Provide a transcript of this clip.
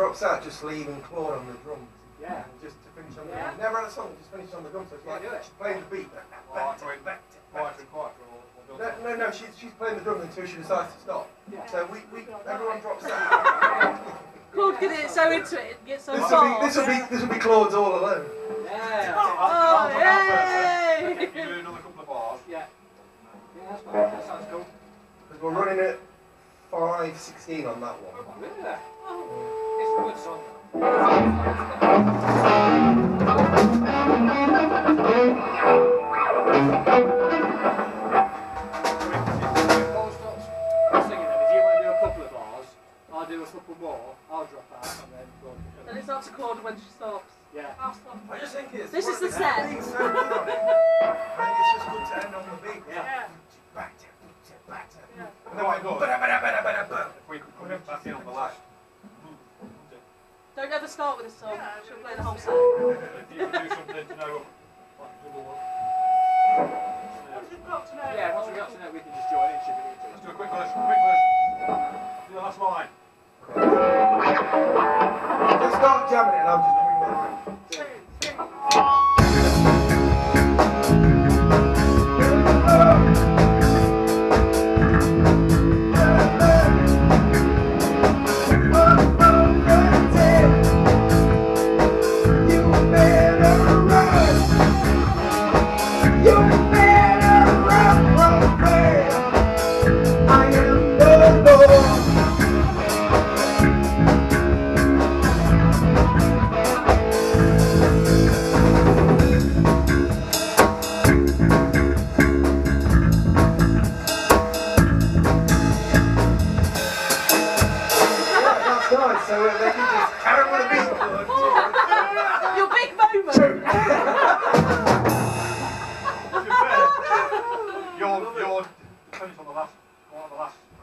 drops out, just leaving Claude on the drums. Yeah. Just to finish on the drums. Never had a song, just finish on the drums. So it's like she's playing the beat. No, she's playing the drums until she decides to stop. Yeah. So everyone drops out. Claude gets so into it, gets so far. This will be Claude's all alone. Yeah. Oh, yay! You do another couple of bars. Yeah. Yeah, that's fine. That sounds cool. Because we're running at 5:16 on that one. Really? It's a good song. I'll do a couple more, I'll drop out and then go on. Then it's up to Claude when she stops. Yeah. I'll stop. I just think it's... This is the set. Being so good on it. I think it's just good to end on the beat. Yeah. And then I go... If we could put it back in on the last. Don't ever start with a song. She'll play the whole set. If you could do something to know, like a double one. Yeah, once we got to know, we can just join in, should we need to. Let's do a quick verse, Do the last line. Just start jamming it and I'll just bring one. Your big moment! You're depending on the last